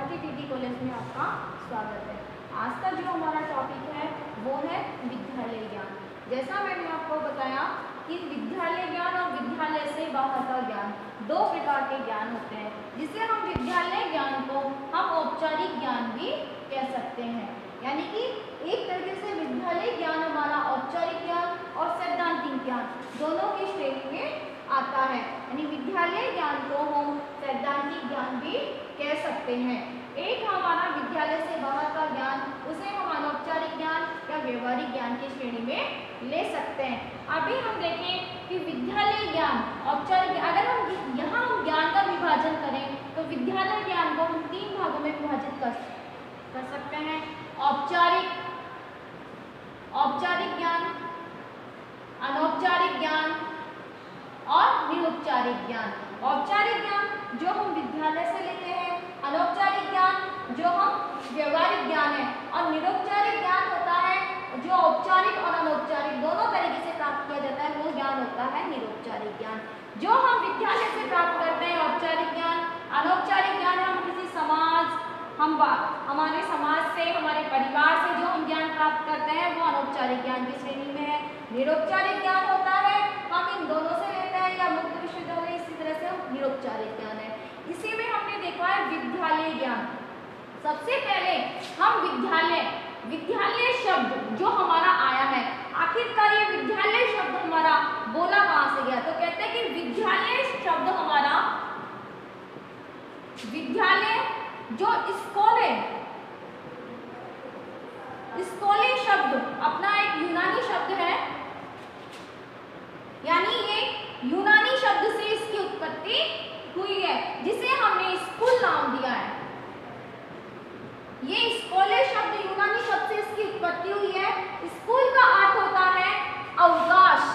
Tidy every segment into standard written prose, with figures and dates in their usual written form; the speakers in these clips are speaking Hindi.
भारती टीटी कॉलेज में आपका स्वागत है। आज का जो हमारा टॉपिक है वो है विद्यालय ज्ञान। जैसा मैंने आपको बताया कि विद्यालय ज्ञान और विद्यालय से बाहर का ज्ञान दो प्रकार के ज्ञान होते हैं, जिसे हम विद्यालय ज्ञान को हम औपचारिक ज्ञान भी कह सकते हैं। यानी कि एक तरीके से विद्यालय ज्ञान हमारा औपचारिक ज्ञान और सैद्धांतिक ज्ञान दोनों की श्रेणी में आता है। यानी विद्यालय ज्ञान को हम सैद्धांतिक ज्ञान भी कह सकते हैं। एक हमारा विद्यालय से बाहर का ज्ञान, उसे हम अनौपचारिक ज्ञान या व्यवहारिक ज्ञान की श्रेणी में ले सकते हैं। अभी हम देखें कि विद्यालय ज्ञान औपचारिक, अगर हम यहाँ हम ज्ञान का विभाजन करें तो विद्यालय ज्ञान को हम तीन भागों में विभाजित कर सकते हैं। औपचारिक ज्ञान, अनौपचारिक ज्ञान और निरौपचारिक ज्ञान। औपचारिक ज्ञान जो हम विद्यालय से लेते हैं, अनौपचारिक ज्ञान जो हम व्यवहारिक ज्ञान है, और निरौपचारिक ज्ञान होता है जो औपचारिक और अनौपचारिक दोनों तरीके से प्राप्त किया जाता है, वो ज्ञान होता है निरौपचारिक ज्ञान। जो हम विद्यालय से प्राप्त करते हैं औपचारिक ज्ञान, अनौपचारिक ज्ञान हम किसी समाज, हमारे समाज से, हमारे परिवार से जो हम ज्ञान प्राप्त करते हैं वो अनौपचारिक ज्ञान की श्रेणी में है। निरौपचारिक ज्ञान होता है हम इन दोनों से लेते हैं, या मुक्त विश्वविद्यालय, इसी तरह से हम निरौपचारिक ज्ञान है। इसी में हमने देखा है विद्यालय ज्ञान। सबसे पहले हम विद्यालय शब्द जो हमारा आया है, आखिरकार ये विद्यालय शब्द हमारा बोला कहां से गया, तो कहते हैं कि विद्यालय शब्द हमारा, विद्यालय जो स्कूल शब्द अपना एक यूनानी शब्द है, यानी ये यूनानी शब्द से इसकी उत्पत्ति हुई है, जिसे हमने स्कूल नाम दिया है। ये स्कूल शब्द यूनानी शब्द से इसकी उत्पत्ति हुई है। स्कूल का अर्थ होता है अवकाश।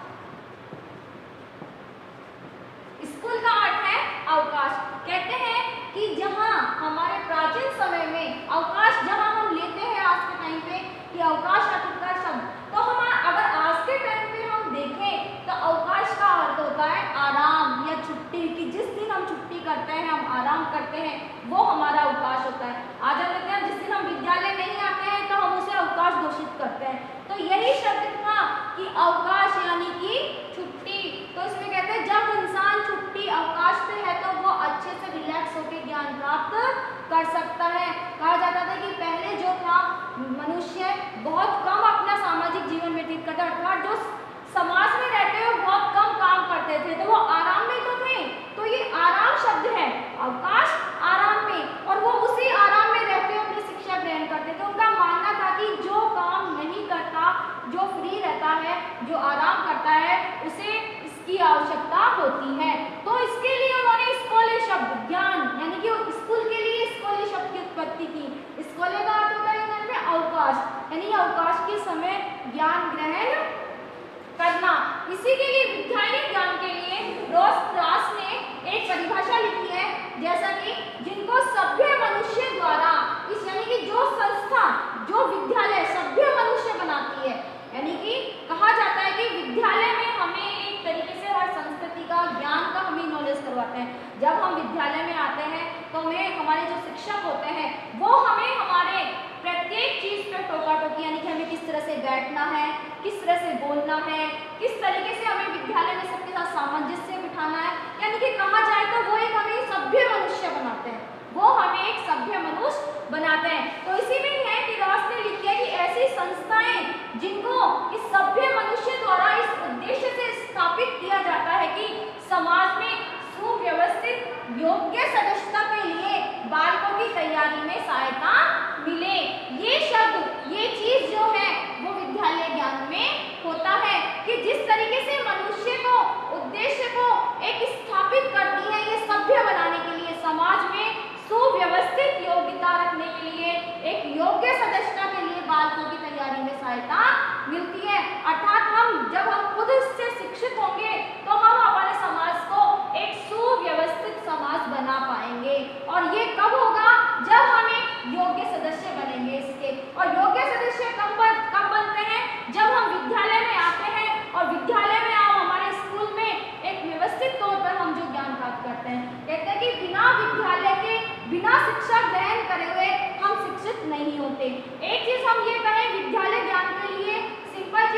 स्कूल का अर्थ है अवकाश। कहते हैं कि जहां हमारे प्राचीन समय में अवकाश, जहां हम लेते हैं आज के टाइम पे कि अवकाश का शब्द, तो हमारा अगर आज के टाइम पे हम देखें तो अवकाश का अर्थ होता है आराम या छुट्टी, कि जिस दिन हम छुट्टी करते हैं, हम आराम करते हैं, वो हमारा अवकाश होता है। आज हम देखते हैं जिस दिन हम विद्यालय नहीं आते हैं तो हम उसे अवकाश घोषित करते हैं। तो यही शब्द था कि अवकाश यानी कि छुट्टी। तो इसमें कहते हैं जब इंसान छुट्टी अवकाश पे है तो वो अच्छे से रिलैक्स होकर ज्ञान प्राप्त कर सकता है। कहा जाता था कि पहले जो था मनुष्य बहुत कम अपना सामाजिक जीवन व्यतीत करता, अर्थात जो समाज में रहते हुए बहुत कम काम करते थे, तो वो आराम में तो थे। तो ये आराम शब्द है, अवकाश आराम में, और वो उसी आराम में रहते हुए अपनी शिक्षा ग्रहण करते थे। उनका मानना था कि जो काम नहीं करता, जो फ्री रहता है, जो आराम करता है, उसे इसकी आवश्यकता होती है। तो इसके लिए उन्होंने स्कूल शब्द, ज्ञान यानी कि स्कूल के लिए स्कूल शब्द की उत्पत्ति की। स्कूल का अर्थ होता है अवकाश, यानी अवकाश के समय ज्ञान ग्रहण करना। इसी के लिए विद्यालय ज्ञान के लिए रॉस प्रास ने एक परिभाषा लिखी है, जैसा कि जिनको सभ्य मनुष्य द्वारा, इस यानी कि जो संस्था, जो विद्यालय सभ्य मनुष्य बनाती है, यानी कि कहा जाता है कि विद्यालय में हमें एक तरीके से हर संस्कृति का, ज्ञान का हमें नॉलेज करवाते हैं। जब हम विद्यालय में आते हैं तो हमें हमारे जो शिक्षक होते हैं वो हमें हमारे प्रत्येक चीज पर टोका टोकी, यानी कि हमें किस तरह से बैठना है, किस तरह से बोलना है, किस तरीके से हमें विद्यालय में सबके साथ सामंजस्य बिठाना है, यानी कि कहा जाए तो वो एक हमें सभ्य मनुष्य बनाते हैं, वो हमें एक सभ्य मनुष्य बनाते हैं। तो इसी में है कि रॉस ने लिखी है कि ऐसी संस्थाएं जिनको इस सभ्य मनुष्य द्वारा इस उद्देश्य से स्थापित किया जाता है कि समाज में सुव्यवस्थित योग्य सदस्यता के लिए बालकों की तैयारी में सहायता मिले। ये शब्द, ये चीज जो है वो विद्यालय ज्ञान में होता है कि जिस तरीके से मनुष्य को, उद्देश्य को एक स्थापित करती है ये सभ्य बनाने के लिए, समाज में सुव्यवस्थित योग्यता रखने के लिए, एक योग्य सदस्यता के लिए बालकों की तैयारी में सहायता मिलती है। अर्थात जब हम खुद इससे शिक्षित होंगे तो हम हमारे समाज को एक सुव्यवस्थित समाज बना पाएंगे। और ये कब होगा? जब हम एक योग्य सदस्य बनेंगे इसके। और योग्य सदस्य कब बनते हैं? जब हम विद्यालय में आते हैं, और विद्यालय में हमारे स्कूल में एक व्यवस्थित तौर पर हम जो ज्ञान प्राप्त करते हैं। कहते हैं कि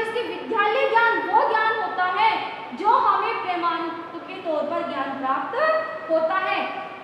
जिसके विद्यालय ज्ञान वो ज्ञान होता है जो हमें प्रमाणित के तौर पर ज्ञान प्राप्त होता है।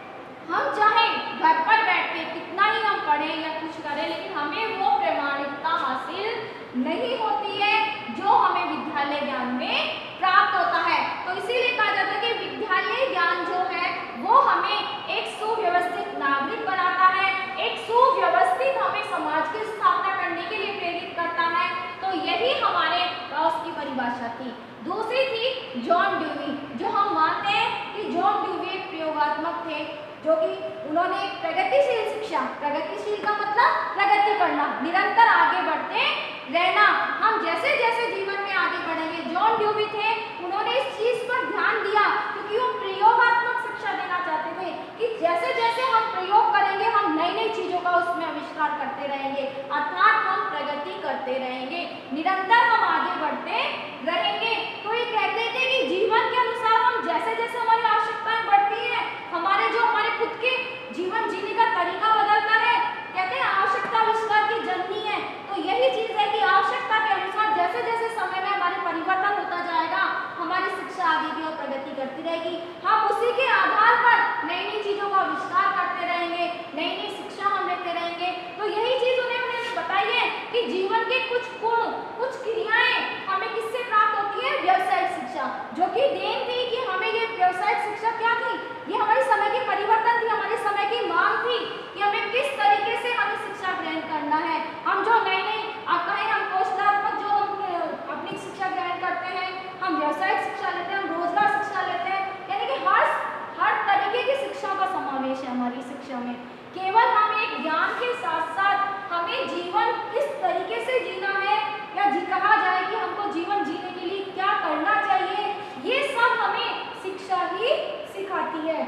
हम चाहे घर पर बैठ के कितना ही हम पढ़ें या कुछ करें, लेकिन हमें वो प्रमाणिकता हासिल नहीं होती है जो हमें विद्यालय ज्ञान में प्राप्त होता है। तो इसीलिए कहा जाता है कि विद्यालय ज्ञान जो है वो हमें एक सुव्यवस्थित नागरिक बनाता है, एक सुव्यवस्थित हमें समाज की स्थापना करने के लिए प्रेरित करता है। तो यही हमारे उसकी परिभाषा थी। दूसरी थी जॉन ड्यूवी, जो हम मानते हैं कि जॉन ड्यूवी एक प्रयोगात्मक थे, जो कि उन्होंने प्रगतिशील शिक्षा, प्रगतिशील का मतलब प्रगति करना, निरंतर आगे बढ़ते रहना, हम जैसे जैसे जीवन में आगे बढ़ेंगे। जॉन ड्यूवी थे, उन्होंने इस चीज पर ध्यान दिया क्योंकि वो प्रयोगात्मक शिक्षा देना चाहते थे कि जैसे जैसे हम प्रयोग करेंगे हम नई नई चीजों का उसमें आविष्कार करते रहेंगे, अर्थात हम प्रगति करते रहेंगे, निरंतर हम आगे बढ़ते रहेंगे। तो ये कहते थे कि जीवन के अनुसार हम जैसे जैसे हमारी आवश्यकताएं बढ़ती है, हमारे जो हमारे खुद के जीवन जीने का तरीका बदलता है, कहते हैं आवश्यकता आविष्कार की जननी है। तो यही चीज है कि आवश्यकता के अनुसार जैसे जैसे समय में हमारे परिवर्तन होता जाएगा, हमारी शिक्षा आगे की ओर प्रगति करती रहेगी, हम उसी के आधार पर नई नई चीजों का आविष्कार करते रहेंगे, नई नई शिक्षा हम लेते रहेंगे। तो यही चीज उन्हें बताई है कि जीवन के कुछ गुण, कुछ क्रियाएं हमें किससे प्राप्त होती है, व्यावसायिक शिक्षा, जो कि देन थी कि हमें ये व्यावसायिक शिक्षा क्या थी, ये हमारे समय के परिवर्तन थी, हमारे समय की मांग थी कि हमें किस तरीके से हमें शिक्षा ग्रहण करना है। हम जो नई नई कहें हम कौशलात्मक जो हम अपनी शिक्षा ग्रहण करते हैं, हम व्यावसायिक शिक्षा लेते हैं, हम रोजगार शिक्षा लेते हैं, यानी कि हर तरीके की शिक्षा का समावेश है हमारी शिक्षा में। केवल हम एक ज्ञान के साथ साथ हमें जीवन किस तरीके से जीना है, या कहा जाए कि हमको जीवन जीने के लिए क्या करना चाहिए, ये सब हमें शिक्षा ही सिखाती है।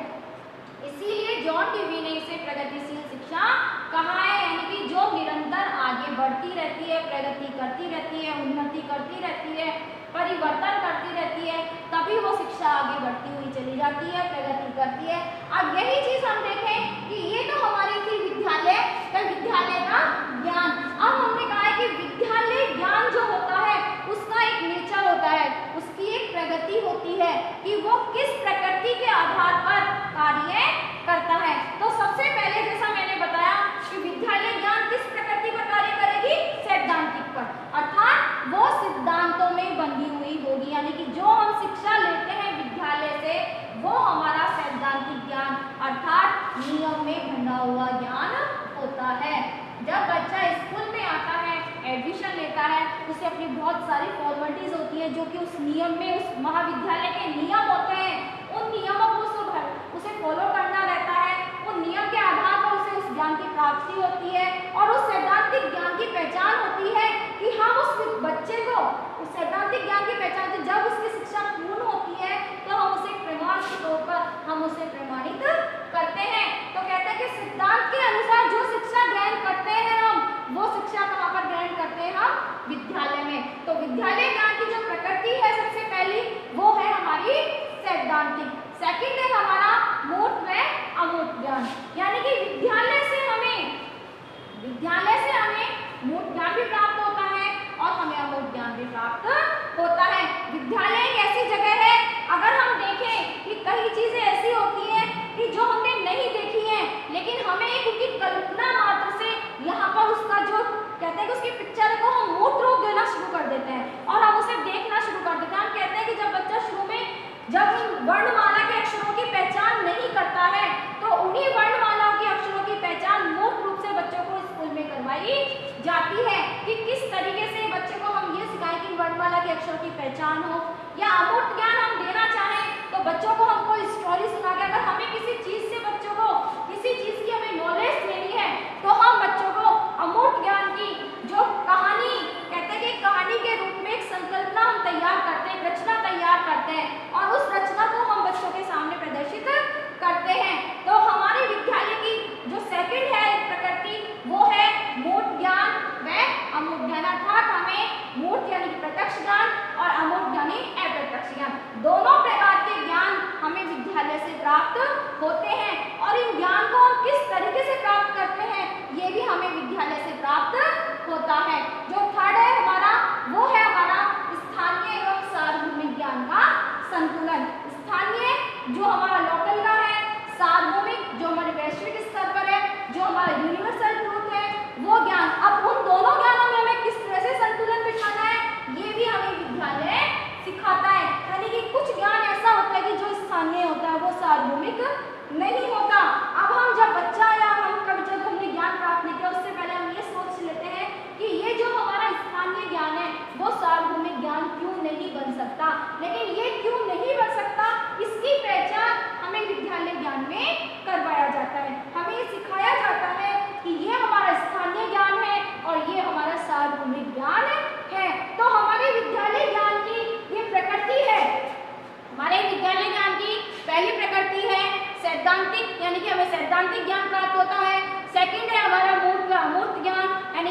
इसीलिए जॉन ड्यूवी ने इसे प्रगतिशील शिक्षा कहा है, यानी कि जो निरंतर आगे बढ़ती रहती है, प्रगति करती रहती है, उन्नति करती रहती है, परिवर्तन करती रहती है, तभी वो शिक्षा आगे बढ़ती हुई चली जाती है, प्रगति करती है। अब यही चीज हम देखें कि ये तो हमारी थी विद्यालय का ज्ञान। अब हमने कहा है कि विद्यालय ज्ञान जो होता है उसका एक नेचर होता है, उसकी एक प्रगति होती है कि वो किस प्रकृति के आधार पर कार्य करता है। तो सबसे पहले जैसा मैंने बताया कि विद्यालय ज्ञान किस प्रकृति पर कार्य करेगी, सैद्धांतिक पर, अर्थात वो सिद्धांतों में बंधी हुई होगी, यानी कि जो हम शिक्षा लेते हैं विद्यालय से वो हमारा सैद्धांतिक ज्ञान अर्थात नियम में बंधा हुआ ज्ञान होता है। जब बच्चा स्कूल में आता है, एडमिशन लेता है, उसे अपनी बहुत सारी फॉर्मेलिटीज होती है जो कि उस नियम में, उस महाविद्यालय के नियम होते हैं, उन नियमों को उसे फॉलो करना रहता है, उन नियम के आधार पर उसे उस ज्ञान की प्राप्ति होती है और उस सैद्धांतिक ज्ञान की पहचान होती है कि हम उस बच्चे को उस सैद्धांतिक ज्ञान की पहचान से जब उसकी शिक्षा पूर्ण होती है तो हम उसे प्रमाण के तौर पर हम उसे प्रमाणित करते हैं। तो कहते हैं कि सिद्धांत के अनुसार जो शिक्षा ग्रहण करते हैं हम, वो शिक्षा कहाँ पर ग्रहण करते हैं, हम विद्यालय में। तो विद्यालय ज्ञान की जो प्रकृति है सबसे पहली वो है हमारी सैद्धांतिक, सेकंड है हमारा मूर्त व अमूर्त ज्ञान, यानी कि विद्यालय से हमें मूर्त ज्ञान भी प्राप्त होता है और हमें अमूर्त ज्ञान भी प्राप्त होता है। विद्यालय एक ऐसी जगह है, अगर हम देखें कि कई चीजें ऐसी होती हैं कि जो हमने नहीं देखी हैं, लेकिन हमें एक उनकी कल्पना मात्र से यहाँ पर उसका जो कहते हैं कि उसकी पिक्चर को हम मूर्त रूप देना शुरू कर देते हैं और हम उसे देखना शुरू कर देते हैं। हम कहते हैं कि जब बच्चा शुरू में जब वर्णमाला के अक्षरों की पहचान नहीं करता है तो उन्हीं वर्णमालाओं के अक्षरों की पहचान मूर्त रूप से बच्चों को स्कूल में करवाई जाती है कि किस तरीके से बच्चे को हम ये सिखाएं कि वर्णमाला के अक्षरों की पहचान हो। या अमूर्त ज्ञान हम देना चाहें तो बच्चों को हमको स्टोरी सुना के, अगर हमें किसी चीज से बच्चों को किसी चीज की हमें नॉलेज लेनी है तो हम बच्चों को अमूर्त ज्ञान की जो कहानी, कहते हैं कि कहानी के रूप में एक संकल्पना हम तैयार करते हैं, रचना तैयार करते हैं और उस रचना को हम बच्चों के सामने प्रदर्शित करते हैं। तो हमारे विद्यालय की जो सेकंड है प्रकृति वो है मूर्त ज्ञान व अमूर्त ज्ञान, अर्थात हमें मूर्त यानी कि प्रत्यक्ष ज्ञान और अमूर्त यानी अप्रत्यक्ष ज्ञान, दोनों प्रकार के ज्ञान हमें विद्यालय से प्राप्त होते हैं और इन ज्ञान को हम किस तरीके से प्राप्त करते हैं ये भी हमें विद्यालय से प्राप्त होता है। जो थर्ड है हमारा वो है हमारा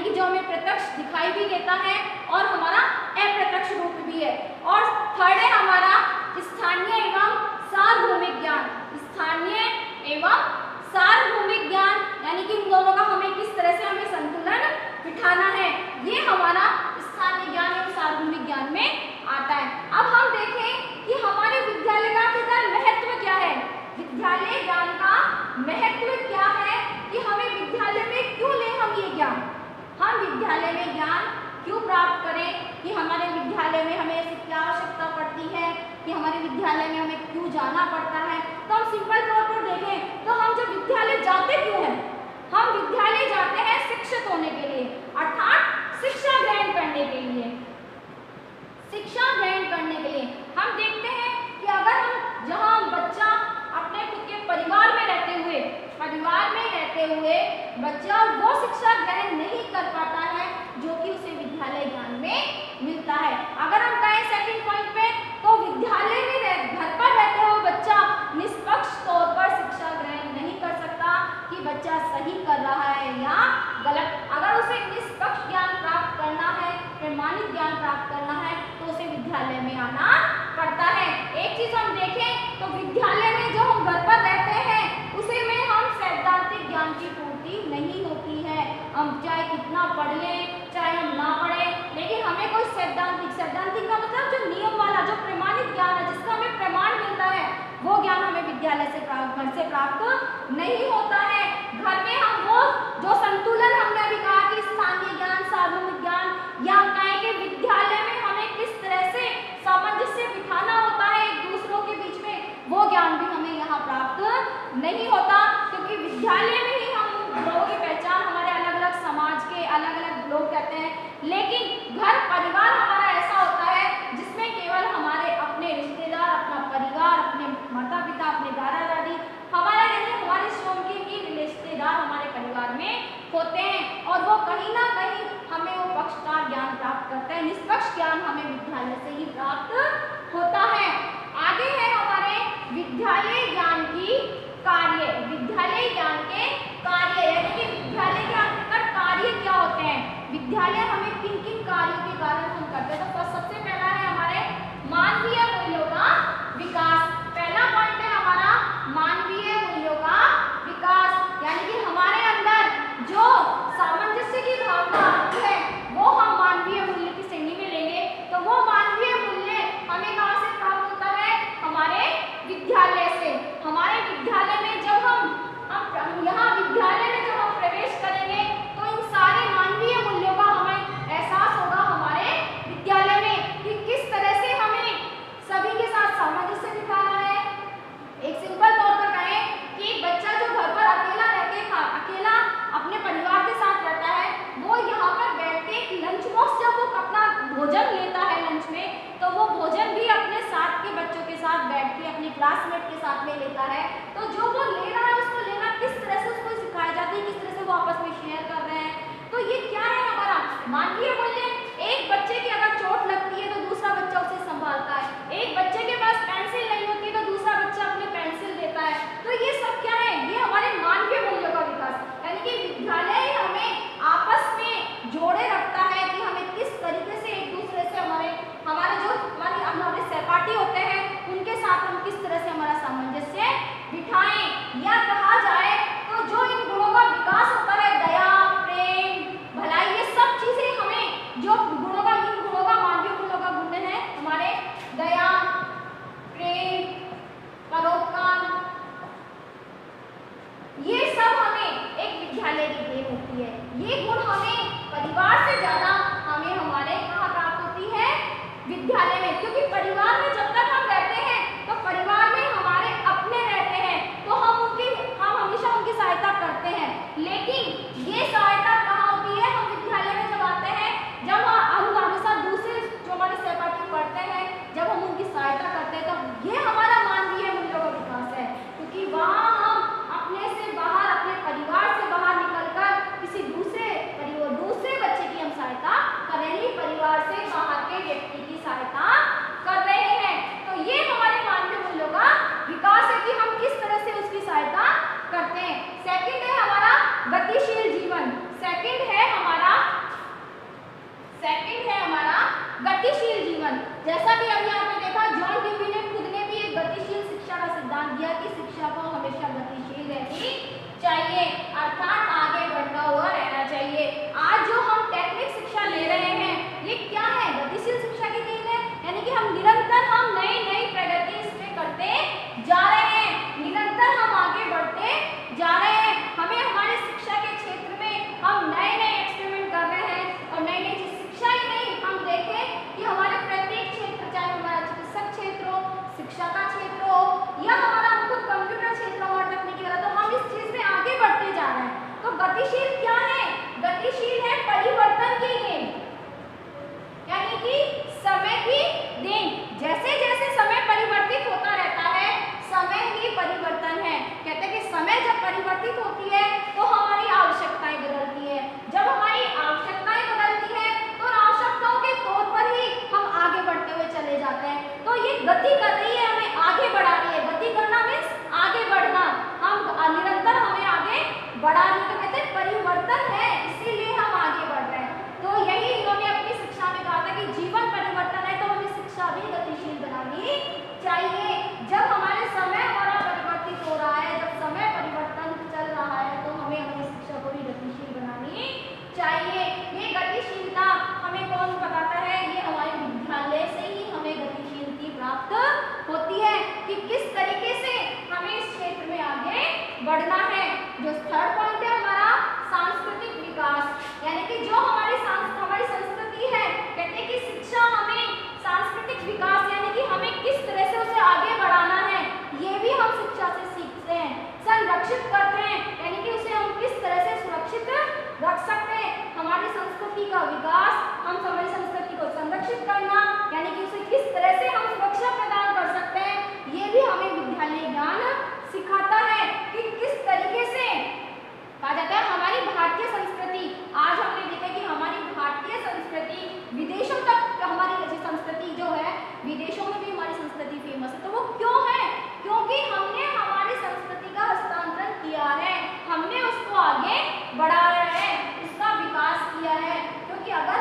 यानी कि जो हमें प्रत्यक्ष दिखाई भी देता है और हमारा अप्रत्यक्ष रूप भी है। और थर्ड है हमारा स्थानीय एवं सार्वभौमिक ज्ञान। स्थानीय एवं सार्वभौमिक ज्ञान यानी कि इन दोनों का हमें किस तरह से हमें संतुलन बिठाना है, ये हमारा स्थानीय ज्ञान एवं सार्वभौमिक ज्ञान में आता है। अब हम देखें कि हमारे विद्यालय ज्ञान का महत्व क्या है। विद्यालय ज्ञान का महत्व क्या है कि हमें विद्यालय में क्यों लें हम ये ज्ञान, हम विद्यालय में ज्ञान क्यों प्राप्त करें, कि हमारे विद्यालय में हमें ऐसी क्या आवश्यकता पड़ती है, कि हमारे विद्यालय में हमें क्यों जाना पड़ता है। तो हम सिंपल तौर पर देखें तो हम जब विद्यालय जाते क्यों हैं, हम विद्यालय जाते हैं शिक्षित होने के लिए, अर्थात शिक्षा ग्रहण करने के लिए। शिक्षा ग्रहण करने के लिए हम देखते हैं कि अगर हम जहाँ बच्चा अपने खुद के परिवार में रहते हुए बच्चा वो शिक्षा ग्रहण नहीं कर पाता है जो कि उसे विद्यालय ज्ञान में मिलता है। अगर हम कहें सेकंड पॉइंट पे, तो विद्यालय में घर पर रहते हुए बच्चा निष्पक्ष तौर पर शिक्षा ग्रहण नहीं कर सकता कि बच्चा सही कर रहा है या गलत। अगर उसे निष्पक्ष ज्ञान प्राप्त करना है, प्रमाणित ज्ञान प्राप्त करना है, तो उसे विद्यालय में आना पड़ता है। एक चीज हम देखें तो विद्यालय में जो हम घर पर रहते हैं उसे में हम सैद्धांतिक ज्ञान की पूर्ति नहीं होती है। हम चाहे कितना पढ़ लें, चाहे हम ना पढ़े, लेकिन हमें कोई सैद्धांतिक का मतलब जो नियम वाला, जो प्रमाणित ज्ञान है, जिसका हमें प्रमाण मिलता है, वो ज्ञान हमें विद्यालय से प्राप्त, घर से प्राप्त नहीं होता है। घर में हम वो जो संतुलन हमने अभी कहा कि स्थानीय ज्ञान, सार्वभौमिक ज्ञान, या कहें कि विद्यालय में हमें किस तरह से सामंजस्य बिठाना होता है एक दूसरों के बीच में, वो ज्ञान भी हमें यहाँ प्राप्त नहीं होता, क्योंकि विद्यालय में ही हम लोगों की पहचान हमारे अलग अलग समाज के अलग अलग लोग कहते हैं। लेकिन घर परिवार हमारा ऐसा होता है जिसमें केवल हमारे अपने रिश्तेदार, अपना परिवार, अपने माता पिता, अपने दादा दादी, हमारे यानी हमारे स्वयं के ही रिश्तेदार हमारे परिवार में होते हैं, और वो कहीं ना कहीं हमें वो पक्षकार ज्ञान प्राप्त करते हैं। निष्पक्ष ज्ञान हमें विद्यालय से ही प्राप्त होता है। आगे है हमारे विद्यालय ज्ञान की कार्य। विद्यालय ज्ञान के कार्य यानी कि विद्यालय के अंतर्गत कार्य क्या होते हैं, विद्यालय हमें किन किन कार्यों के कारण हम करते हैं। तो सबसे पहला है हमारे मानवीय मूल्यों का विकास। पहला पॉइंट है हमारा मानवीय मूल्यों का विकास, यानी कि हमारे अंदर जो सामंजस्य की भावना आती है वो हम मानवीय मूल्य की श्रेणी में लेंगे। तो वो मानवीय मूल्य हमें कहाँ से प्राप्त होता है, हमारे विद्यालय से। हमारे विद्यालय में जब हम यहाँ विद्यालय में जब हम प्रवेश करेंगे तो इन सारे मानवीय मूल्यों का हमें एहसास होगा हमारे विद्यालय में कि किस तरह से हमें सभी के साथ सामंजस्य बिठाना है। एक सिंपल तौर पर कहें कि एक बच्चा जो घर पर अकेला अपने परिवार के साथ रहता है, वो यहाँ पर बैठ के लंच बॉक्स जब वो अपना भोजन लेता है लंच में, तो वो भोजन भी अपने साथ के बच्चों के साथ बैठ के अपने क्लासमेट के साथ में लेता है। तो जो वो ले रहा है उसको लेना किस तरह से उसको सिखाया जाता है, किस तरह से वो आपस में शेयर कर रहे हैं। तो ये क्या है हमारा मानवीय मूल्य। एक बच्चे की अगर चोट लगती है तो दूसरा बच्चा उसे संभालता है, एक बच्चे के पास पेंसिल नहीं होती है तो दूसरा बच्चा अपनी पेंसिल देता है। तो ये सब क्या है, ये हमारे मानवीय मूल्यों का विकास, यानी कि विद्यालय हमें आपस में जोड़े रखता है कि हमें किस तरीके से एक दूसरे से हमारे जो हमारे सहपाठी होते हैं उनके साथ हम किस तरह से हमारा सामंजस्य बिठाएं, या कहा जाए तो जो इन गुणों का विकास होता है, दया, प्रेम, भलाई, ये सब चीजें हमें जो गुणों का, इन गुणों का मानवीय गुणों का गुण है हमारे दया, प्रेम, परोपकार, ये सब हमें एक विद्यालय की देन होती है। ये गुण हमें परिवार से ज्यादा हमें हमारे कहाँ प्राप्त होती है, विद्यालय में। क्योंकि परिवार में जब तक हम रहते हैं तो परिवार में हमारे अपने रहते हैं, तो हम हमेशा उनकी सहायता करते हैं। लेकिन ये सहायता कहाँ होती है, हम विद्यालय में जब आते हैं, जब हम हमारे साथ दूसरे जो हमारे सहपाठी पढ़ते हैं, जब हम उनकी सहायता करते हैं, तो ये हमारा मानवीय मूल्यों का विकास है। क्योंकि वहाँ हम अपने से बाहर, अपने परिवार से बाहर निकलकर किसी दूसरे बच्चे की हम सहायता कर रहे हैं, परिवार से बाहर के व्यक्ति की सहायता कर रहे हैं। तो ये हमारे मानवीय मूल्यों का विकास है कि हम किस तरह से उसकी सहायता करते हैं। सेकंड है हमारा गतिशील जीवन। सेकंड है हमारा सेकंड है हमारा गतिशील जीवन। जैसा कि अभी आपने देखा, जॉन डेवी ने खुद ने भी एक गतिशील शिक्षा का सिद्धांत दिया कि शिक्षा को हमेशा गतिशील रहनी चाहिए, अर्थात आगे बढ़ता हुआ रहना चाहिए। आज जो हम टेक्निक शिक्षा ले रहे हैं ये क्या है? गतिशील शिक्षा की देन है, यानी कि हम निरंतर नई नई प्रगति इसमें करते जा रहे हैं, निरंतर हम आगे बढ़ते जा रहे हैं। हमें हमारे शिक्षा के क्षेत्र में हम नए नए एक्सपेरिमेंट कर रहे हैं, और नई नई शिक्षा ही नहीं, हम देखें कि हमारे प्रत्येक क्षेत्र, चाहे हमारा चिकित्सक क्षेत्र हो, शिक्षा का क्षेत्र हो, या हमारा खुद कंप्यूटर क्षेत्र हो, तकनीकी वाला, तो हम इस चीज में आगे बढ़ते जा रहे हैं। तो गतिशील क्या है? गतिशील है परिवर्तन की देन, यानी कि समय की देन। जैसे जैसे समय परिवर्तित होता रहता है, समय ही परिवर्तन है। कहते हैं कि समय जब परिवर्तित होती है तो हमारी आवश्यकताएं बदलती है, जब हमारी आवश्यकताएं बदलती है तो आवश्यकताओं के तौर पर ही हम आगे बढ़ते हुए चले जाते हैं। तो ये गति कर रही है, हमें आगे बढ़ा रही है। गति करना मीन्स आगे बढ़ना, हम निरंतर हमें आगे बढ़ा रही है। तो कहते हैं परिवर्तन है, इसीलिए हम आगे बढ़ रहे हैं। तो यही इन्होंने अपनी शिक्षा में कहा था कि जीवन परिवर्तन है, तो हमें शिक्षा भी गतिशील बनानी चाहिए। जब हमारे समय हमारा परिवर्तित हो रहा है, जब समय परिवर्तन चल रहा है, तो हमें अपनी शिक्षा को भी गतिशील बनानी चाहिए। ये गतिशीलता हमें कौन बताता है? ये हमारे विद्यालय से ही हमें गतिशीलता प्राप्त होती है कि किस तरीके से हमें इस क्षेत्र में आगे बढ़ना है। जो थर्ड पॉइंट है हमारा सांस्कृतिक विकास, यानी कि जो हमारी संस्कृति है, कहते हैं कि शिक्षा हमें सांस्कृतिक विकास, यानी कि हमें किस तरह से उसे आगे बढ़ाना है, ये भी हम शिक्षा से सीखते हैं। संरक्षित करते हैं, यानी कि उसे हम किस तरह से सुरक्षित रख सकते हैं। हमारी संस्कृति का विकास, हम हमारी संस्कृति को संरक्षित करना, यानी कि उसे किस तरह से हम सुरक्षा प्रदान कर सकते हैं, ये भी हमें विद्यालय ज्ञान सिखाता है कि किस तरीके से कहा जाता है। हमारी भारतीय संस्कृति, आज हमने देखा कि हमारी भारतीय संस्कृति विदेशों तक, हमारी संस्कृति जो है विदेशों में भी हमारी संस्कृति फेमस है। तो वो क्यों है? क्योंकि हमने हमारी संस्कृति का हस्तांतरण किया है, हमने उसको आगे बढ़ाया है, इसका विकास किया है। क्योंकि अगर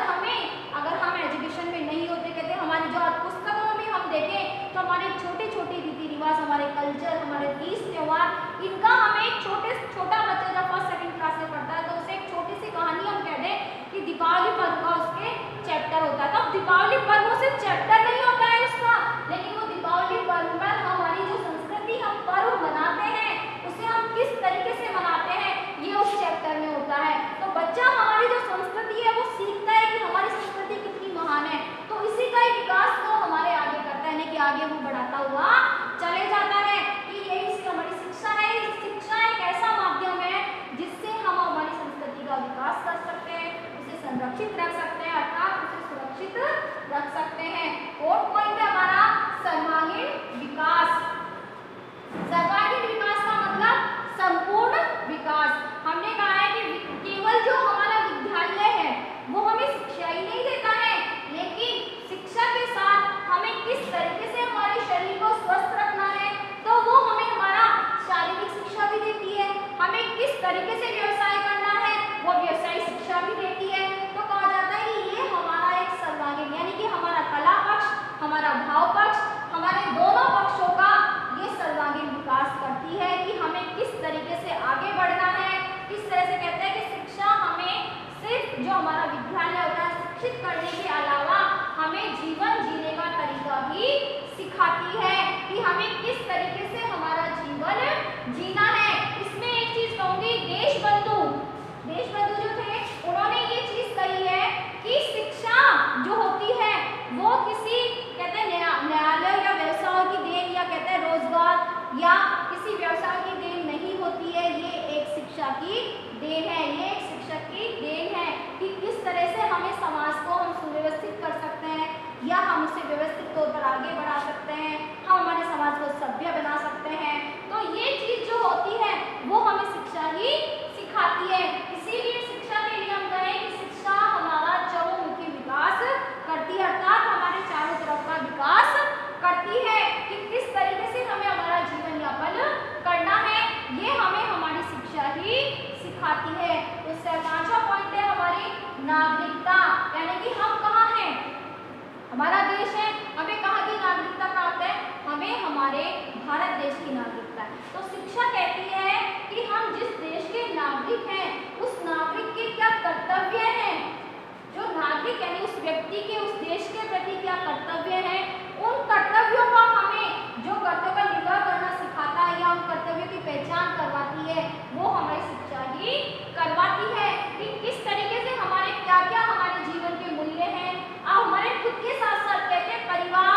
हम एजुकेशन में नहीं होते, कहते हमारी जो पुस्तकों में भी हम देखें तो हमारे छोटे छोटे रीति रिवाज, हमारे कल्चर, हमारे तीज त्योहार, इनका हमें छोटा बच्चा जब फर्स्ट सेकंड क्लास में पढ़ता है तो उसे एक छोटी सी कहानी हम कह दें कि दीपावली पर्व का उसके चैप्टर होता है। तो दीपावली पर्व सिर्फ चैप्टर नहीं होता है उसका, लेकिन वो दीपावली पर्व पर हमारी जो संस्कृति, हम पर्व मनाते हैं, उसे हम किस तरीके से मनाते हैं, ये उस चैप्टर में होता है। तो बच्चा हमारी जो संस्कृति है वो सीखता है कि हमारी संस्कृति कितनी महान है। तो इसी का ही विकास वो हमारे आगे करता है, कि आगे वो बढ़ाता हुआ चले जाता है। कि यही हमारी शिक्षा है। शिक्षा एक ऐसा माध्यम है जिससे हम हमारी संस्कृति का विकास कर सकते हैं, उसे संरक्षित रख सकते हैं, अर्थात उसे सुरक्षित रख सकते हैं। और पॉइंट है हमारा सर्वांगीण विकास। सर्वांगीण विकास का मतलब संपूर्ण विकास। हमने कहा है कि केवल जो हमारा विद्यालय है वो हमें शिक्षा ही नहीं देता है, लेकिन शिक्षा के साथ हमें किस तरीके से हमारे शरीर को स्वस्थ रखना है, तो वो हमें हमारा शारीरिक शिक्षा भी देती है। हमें किस तरीके से व्यवसाय करना है, वो व्यवसाय शिक्षा भी देती है। तो कहा जाता है कि ये हमारा एक सर्वांगीण, यानी कि हमारा कला पक्ष, हमारा भाव पक्ष, हमारे दोनों पक्षों का ये सर्वांगीण विकास करती है कि हमें किस तरीके से आगे बढ़ना है। किस तरह से कहते हैं कि शिक्षा हमें सिर्फ जो हमारा विद्यालय होता है शिक्षित करने के अलावा हमें जीवन जीने का तरीका भी सिखाती है कि हमें किस तरीके से हमारा जीवन जीना है। इसमें एक चीज कहूंगी, देशबंधु जो थे उन्होंने ये चीज कही है कि शिक्षा जो होती है वो किसी कहते हैं न्यायालय या व्यवसाय की देन, या कहते हैं रोजगार या किसी व्यवसाय की देन नहीं होती है। ये एक शिक्षा की देन है, ये एक शिक्षक की देन है कि किस तरह से हमें समाज को हम सुव्यवस्थित कर सकते हैं, या हम उसे व्यवस्थित तौर पर आगे बढ़ा सकते हैं, हम हमारे समाज को सभ्य बना सकते हैं। तो ये चीज जो होती है वो हमें शिक्षा ही सिखाती है। इसीलिए शिक्षा के लिए हम कहें कि शिक्षा हमारा चहुमुखी विकास करती है, अर्थात हमारे चारों तरफ का विकास करती है कि किस तरीके से हमें हमारा जीवन यापन करना है, ये हमें हमारी शिक्षा ही सिखाती है। तो 5वां पॉइंट है हमारी नागरिकता, यानी कि हम हमारा देश है, हमें कहाँ की नागरिकता प्राप्त है? हमें हमारे भारत देश की नागरिकता है। तो शिक्षा कहती है कि हम जिस देश के नागरिक हैं उस नागरिक के क्या कर्तव्य हैं, जो नागरिक यानी उस व्यक्ति के उस देश के प्रति क्या कर्तव्य हैं, उन कर्तव्यों को हमें जो कर्तव्य निर्वाह करना सिखाता है या उन कर्तव्यों की पहचान करवाती है वो हमारी शिक्षा ही करवाती है कि किस तरीके से हमारे क्या क्या हमारे जीवन के मूल्य हैं। और हमारे खुद के साथ साथ कहते हैं परिवार,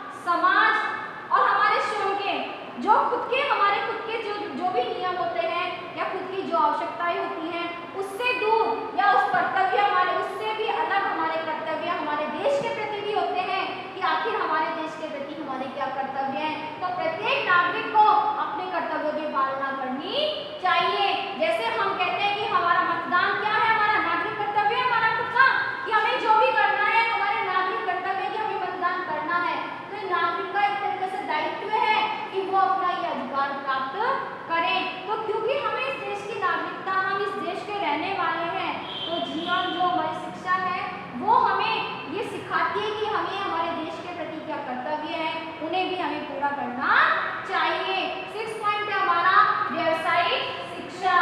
समाज और हमारे स्वयं के जो खुद के हमारे खुद के जो भी नियम होते हैं या खुद की जो आवश्यकताएं होती हैं उससे दूर या उस कर्तव्य हमारे उससे भी अलग हमारे कर्तव्य हमारे देश के प्रति भी होते हैं कि आखिर हमारे देश के प्रति हमारे क्या कर्तव्य हैं। तो प्रत्येक नागरिक को अपने कर्तव्यों की पालना करनी चाहिए। जैसे हम कहते हैं कि हमारा मतदान क्या है, हमारा नागरिक कर्तव्य है हमारा खुद का, कि हमें जो भी करना है हमारे नागरिक कर्तव्य कि हमें मतदान करना है। तो नागरिक का एक तरीके से दायित्व है कि वो अपना ये अधिकार प्राप्त करें। तो क्योंकि हमें इस देश की नागरिकता, हम इस देश के रहने वाले हैं, तो जीवन जो हमारी शिक्षा है वो हमें ये सिखाती है कि हमें हमारे देश के प्रति क्या कर्तव्य है, उन्हें भी हमें पूरा करना चाहिए। 6 पॉइंट है हमारा व्यावसायिक शिक्षा।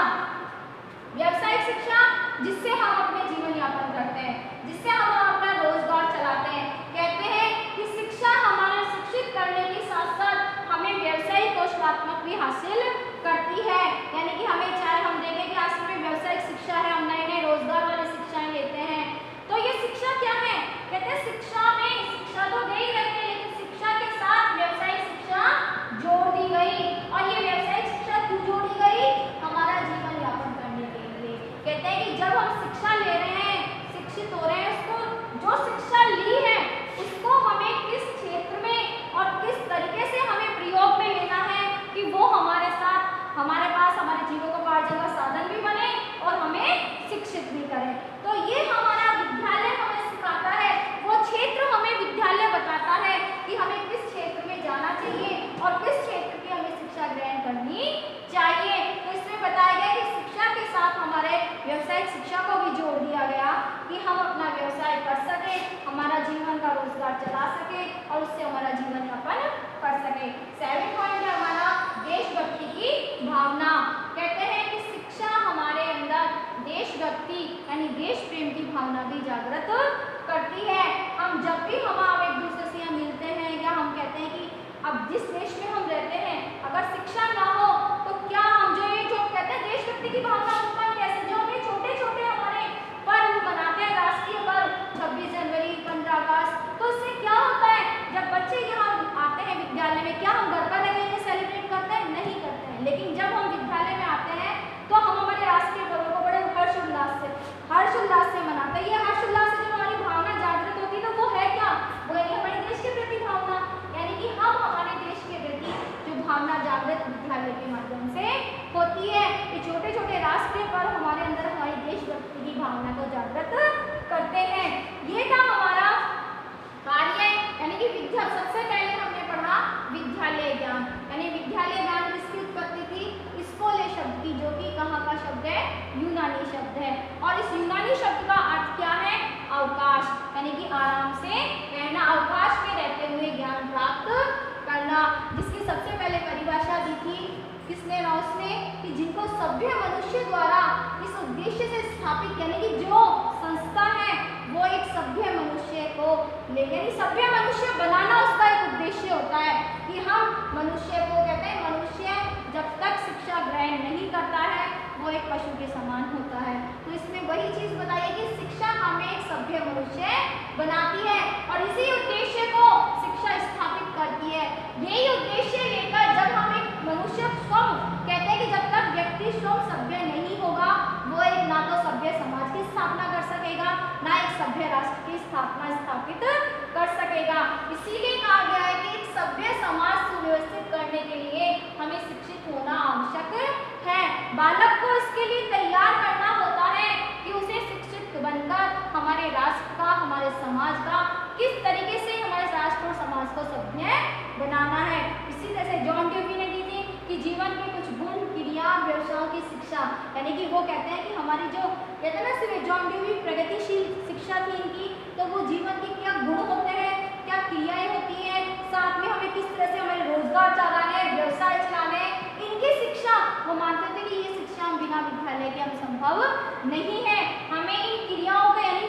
व्यावसायिक शिक्षा जिससे हम अपने जीवन यापन करते हैं, जिससे हम अपना रोजगार चलाते हैं। कहते हैं कि शिक्षा हमारा शिक्षित करने के साथ साथ हमें व्यावसायिक कौशलात्मक भी हासिल करती है। यानी कि हमें चाहे हम देखें कि आज में व्यावसायिक शिक्षा है, हम नए नए रोजगार वाली शिक्षाएं लेते हैं। तो ये शिक्षा क्या है? कहते हैं शिक्षा में शिक्षा तो दे ही रहे हैं लेकिन शिक्षा के साथ व्यावसायिक शिक्षा जोड़ दी गई। और ये व्यावसायिक शिक्षा क्यों जोड़ी गई? हमारा जीवन यापन करने के लिए। कहते हैं कि जब हम शिक्षा ले रहे हैं, शिक्षित हो रहे हैं, उसको जो शिक्षा ली है उसको हमें किस क्षेत्र में और किस तरीके से हमें प्रयोग में लेना है कि वो हमारे साथ हमारे पास हमारे जीविकोपार्जन का साधन भी बने और हमें शिक्षित भी करे। तो ये हमारा विद्यालय हमें सिखाता है, वो क्षेत्र हमें विद्यालय बताता है कि हमें किस क्षेत्र में जाना चाहिए और किस क्षेत्र की हमें शिक्षा ग्रहण करनी चाहिए। तो इसमें बताया गया कि शिक्षा के साथ हमारे व्यावसायिक शिक्षा को भी जोड़ दिया गया कि हम अपना व्यवसाय कर सके, हमारा जीवन का रोजगार चला सके और उससे हमारा जीवन यापन कर सके। 7 पॉइंट है हमारा देशभक्ति की भावना। कहते हैं कि शिक्षा हमारे अंदर देशभक्ति यानी देश प्रेम की भावना भी जागृत करती है। हम जब भी हम एक दूसरे से मिलते हैं या हम कहते हैं कि अब जिस देश में हम रहते हैं अगर शिक्षा ना हो तो क्या हम जो कहते हैं देशभक्ति की भावना उत्पन्न कैसे, जो हमें छोटे छोटे हमारे पर्व मनाते हैं, राष्ट्रीय पर्व 26 जनवरी 15 अगस्त, तो इससे क्या होता है जब बच्चे यहाँ आते हैं विद्यालय में, क्या हम घर पर रह सेलिब्रेट करते हैं? नहीं करते हैं। लेकिन जब हम विद्यालय में आते हैं तो हम हमारे राष्ट्रीय पर्व को बड़े हर्षोल्लास से मनाते हैं। ये हर्षोल्लास से जो हमारी भावना जागृत होती है तो वो है क्या? वो है हमारे देश के प्रति भावना। यानी कि हम हमारे देश के प्रति जो भावना जागृत विद्यालय के माध्यम से होती है। ये छोटे छोटे राष्ट्रीय पर्व हमारे अंदर हमारी देशभक्ति की भावना को जागृत करते हैं। ये था हमारा कार्य यानी कि विद्या। सबसे पहले हमने पढ़ा विद्यालय ज्ञान, यानी विद्यालय ज्ञान किसकी उत्पत्ति थी? स्कोले शब्द की, जो कि कहाँ का शब्द है? यूनानी शब्द है। और इस यूनानी शब्द का अर्थ क्या है? अवकाश, यानी कि आराम से रहना, अवकाश में रहते हुए ज्ञान प्राप्त करना। जिसकी सबसे पहले परिभाषा दी थी किसने? राउस ने, कि जिनको सभ्य मनुष्य द्वारा इस उद्देश्य से स्थापित, यानी कि जो संस्था है वो एक सभ्य मनुष्य को ले, यानी सभ्य मनुष्य बनाना उसका एक उद्देश्य होता है कि हम मनुष्य को, कहते हैं मनुष्य जब तक शिक्षा ग्रहण नहीं करता है वो एक पशु के समान होता है। तो इसमें वही चीज बताइए कि शिक्षा हमें एक सभ्य मनुष्य बनाती है और इसी उद्देश्य को शिक्षा स्थापित करती है। यही उद्देश्य लेकर जब हम एक मनुष्य स्वयं, कहते हैं कि जब तक व्यक्ति स्वयं सभ्य नहीं होगा वो एक ना तो सभ्य समाज की स्थापना कर सकेगा ना एक सभ्य राष्ट्र की स्थापना स्थापित कर सकेगा। इसीलिए कहा गया है कि एक सभ्य समाज सुव्यवस्थित करने के लिए हमें शिक्षित होना आवश्यक है। बालक को इसके लिए तैयार करना होता है कि उसे शिक्षित बनकर हमारे राष्ट्र का, हमारे समाज का किस तरीके से हमारे राष्ट्र और समाज को सभ्य बनाना है। इसी तरह से जॉन ड्यूवी ने दी थी कि जीवन के कुछ गुण, क्रिया, व्यवसायों की शिक्षा, यानी कि वो कहते हैं कि हमारी जो कहते हैं ना सिर्फ जॉन ड्यूवी प्रगतिशील शिक्षा थी इनकी, तो वो जीवन के क्या गुण होते हैं क्या क्रियाएं होती हैं, साथ में हमें किस तरह से हमें रोजगार चलाना है, व्यवसाय चलाना है, इनकी शिक्षा वो मानते थे कि ये शिक्षा हम बिना विद्यालय के हम संभव नहीं है। हमें इन क्रियाओं को यानी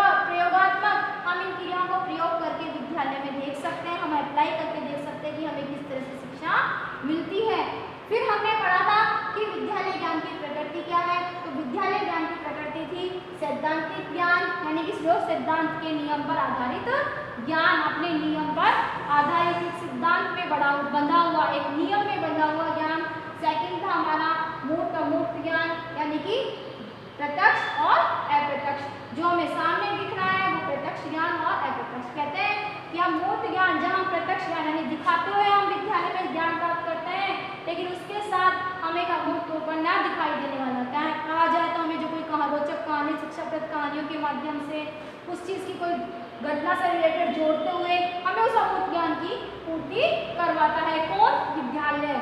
प्रयोगात्मक हम इन क्रियाओं को प्रयोग करके विद्यालय में देख सकते हैं, हम अप्लाई करके देख सकते हैं कि हमें किस तरह से शिक्षा मिलती है। फिर हमने पढ़ा था कि विद्यालय ज्ञान की प्रकृति क्या है, तो विद्यालय ज्ञान की प्रकृति थी सैद्धांतिक ज्ञान यानी कि जो सिद्धांत के नियम पर आधारित ज्ञान, अपने नियम पर आधारित एक सिद्धांत में बंधा हुआ, एक नियम में बंधा हुआ ज्ञान। सेकंड था हमारा मूर्त अमूर्त ज्ञान यानी कि प्रत्यक्ष और अप्रत्यक्ष, जो हमें सामने दिख रहा है वो प्रत्यक्ष ज्ञान और अप्रत्यक्ष। कहते हैं कि हम मूर्त ज्ञान जहाँ प्रत्यक्ष ज्ञान यानी दिखाते हुए हम विद्यालय में ज्ञान प्राप्त करते हैं, लेकिन उसके साथ हमें एक अमूर्त रूप पर ना दिखाई देने वाला कहा जाए तो हमें जो कोई रोचक कहानी, शिक्षाप्रद कहानियों के माध्यम से उस चीज़ की कोई घटना से रिलेटेड जोड़ते हुए हमें उस अमूर्त ज्ञान की पूर्ति करवाता है कौन, विद्यालय।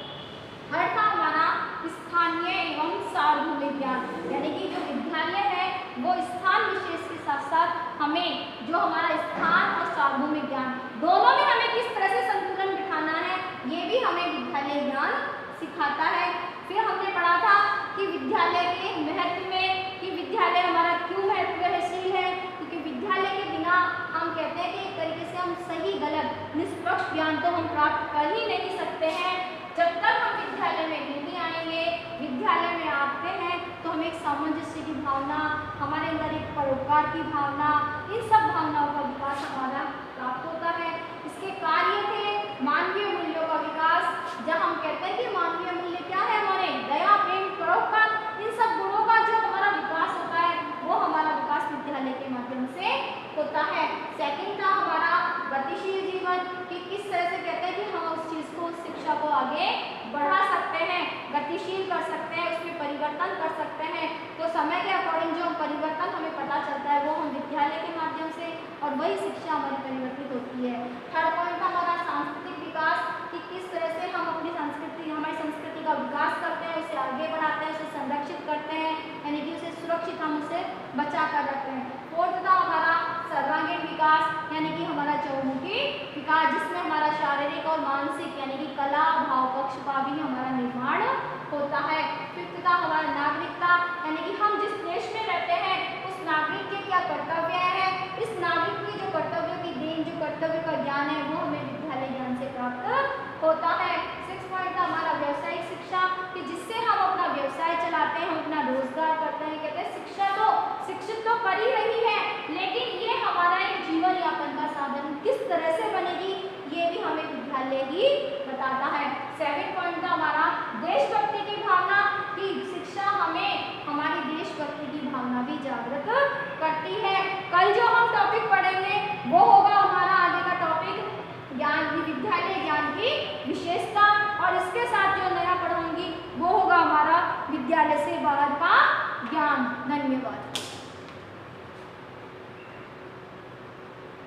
थर्ड था हमारा स्थानीय एवं सार्वभौमिक ज्ञान यानी कि जो विद्यालय है वो स्थान विशेष के साथ साथ हमें जो हमारा स्थान और सार्वभौमिक ज्ञान दोनों में हमें किस तरह से संतुलन बिठाना है, ये भी हमें विद्यालय ज्ञान सिखाता है। फिर हमने पढ़ा था कि विद्यालय के महत्व में, कि विद्यालय हमारा क्यों महत्वशील है, क्योंकि विद्यालय के बिना हम कहते हैं कि एक तरीके से हम सही गलत निष्पक्ष ज्ञान तो हम प्राप्त कर ही नहीं सकते हैं। जब तक हम विद्यालय में नहीं आएंगे, विद्यालय में आते हैं तो हमें एक सामंजस्य की भावना, हमारे अंदर एक परोपकार की भावना, इन सब भावनाओं का विकास हमारा प्राप्त होता है। इसके कार्य थे मानवीय मूल्यों का विकास, जब हम कहते हैं कि मानवीय मूल्य क्या है, हमारे दया, प्रेम, परोपकार, इन सब गुणों का जो हमारा विकास होता है वो हमारा विकास विद्यालय के माध्यम से होता है। सेकंड था हमारा गतिशील जीवन, कि किस तरह से कहते हैं कि हम उस चीज़ को, उस शिक्षा को आगे बढ़ा सकते हैं, गतिशील कर सकते हैं, उसमें परिवर्तन कर सकते हैं। तो समय के अकॉर्डिंग जो परिवर्तन हमें पता चलता है वो हम विद्यालय के माध्यम से, और वही शिक्षा हमारी परिवर्तित होती है। थर्ड पॉइंट था हमारा सांस्कृतिक विकास, कि किस तरह से हम अपनी संस्कृति, हमारी संस्कृति का विकास करते हैं, उसे आगे बढ़ाते हैं, उसे संरक्षित करते हैं, यानी कि उसे सुरक्षित हम उसे बचा कर रखते हैं। फोर्थ था हमारा सर्वांगीण विकास, यानी कि हमारा चौमुखी विकास, जिसमें हमारा शारीरिक और मानसिक यानी कि कला भाव पक्ष का भी हमारा निर्माण होता है। फिफ्थ था हमारा नागरिकता, यानी कि हम जिस देश में रहते हैं उस नागरिक के क्या कर्तव्य है, इस नागरिक की जो कर्तव्यों की देन, जो कर्तव्य का ज्ञान है वो हमें विद्यालय ज्ञान से प्राप्त होता है। सिक्स पॉइंट था हमारा व्यावसायिक शिक्षा, कि जिससे हम अपना व्यवसाय चलाते हैं, हम अपना रोजगार करते हैं। कहते हैं शिक्षा तो शिक्षित तो कर ही रही है, लेकिन ये हमारा एक जीवन यापन का साधन किस तरह से बनेगी ये भी हमें विद्यालय ही बताता है। 7 पॉइंट था हमारा देशभक्ति की भावना, कि शिक्षा हमें हमारी देशभक्ति की भावना भी जागृत करती है। कल जो हम टॉपिक पढ़ेंगे वो